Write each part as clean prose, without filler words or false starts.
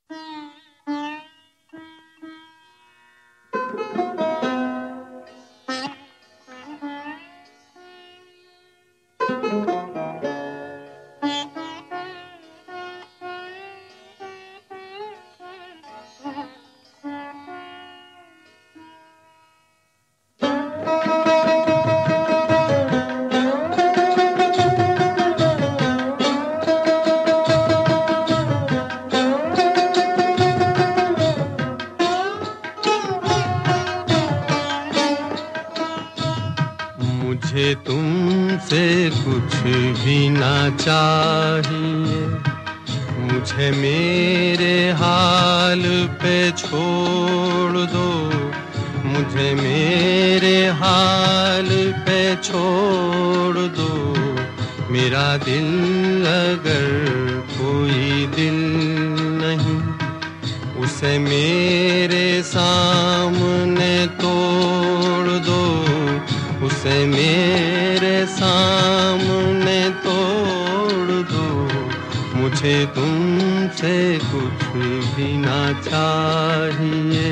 मुझे तुमसे कुछ भी ना चाहिए, मुझे मेरे हाल पे छोड़ दो, मुझे मेरे हाल पे छोड़ दो। मेरा दिल अगर कोई दिल नहीं, उसे मेरे सामने तोड़ दो, उसे मेरे सामने तोड़ दो। मुझे तुमसे कुछ भी ना चाहिए।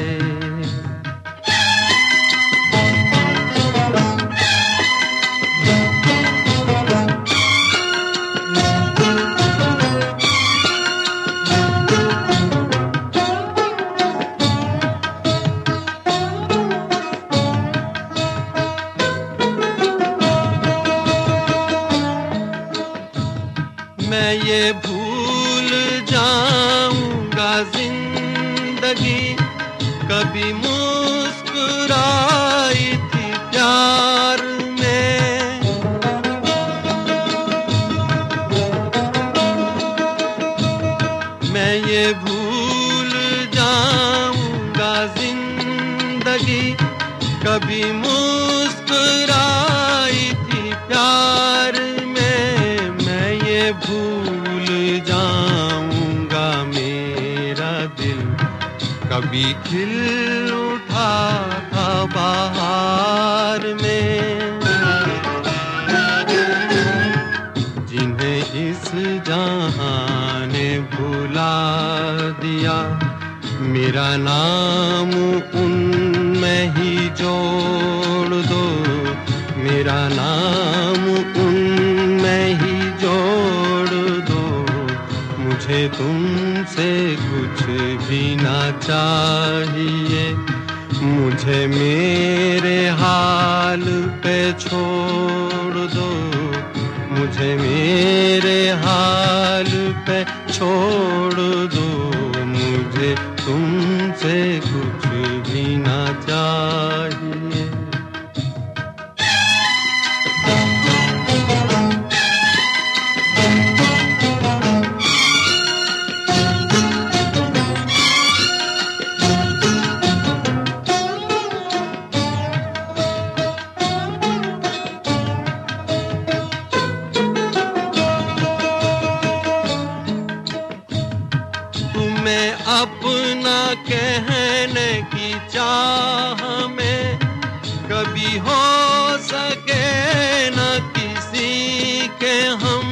मैं ये भूल जाऊंगा जिंदगी कभी मुस्कुराई थी प्यार में। मैं ये भूल जाऊंगा जिंदगी कभी मुस्कुराई थी प्यार में। मैं ये भूल जाऊंगा मेरा दिल कभी खिल उठा था बहार में। जिन्हें इस जहां ने भुला दिया, मेरा नाम उनमें ही जोड़ दो, मेरा नाम उनमें ही जोड़ दो। मुझे तुमसे कुछ भी ना चाहिए, मुझे मेरे हाल पे छोड़ दो, मुझे मेरे हाल पे छोड़ दो। मुझे तुमसे कुछ भी ना चाहिए। तुम्हें अपना कहने की चाह में कभी हो सके न किसी के हम।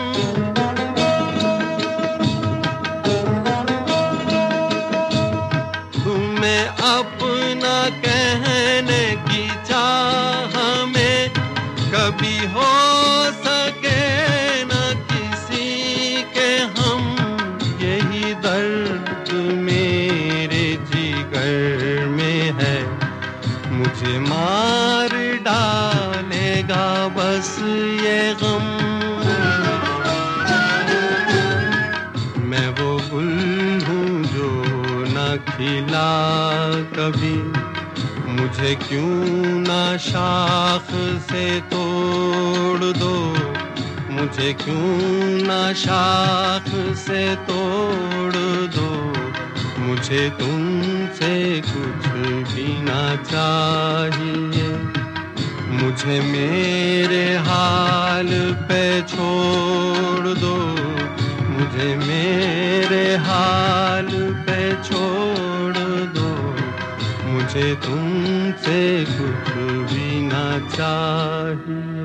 तुम्हें अपना कहने की चाह में कभी हो सके न किसी के हम। यही दर्द मेरे जिगर में है, मुझे मार डालेगा बस ये गम। मैं वो गुल हूँ जो न खिला कभी, मुझे क्यों ना शाख से तोड़ दो, मुझे क्यों ना शाख से तोड़ दो। मुझे तुमसे कुछ भी ना चाहिए, मुझे मेरे हाल पे छोड़ दो, मुझे मेरे हाल पे छोड़ दो। मुझे तुमसे कुछ भी ना चाहिए।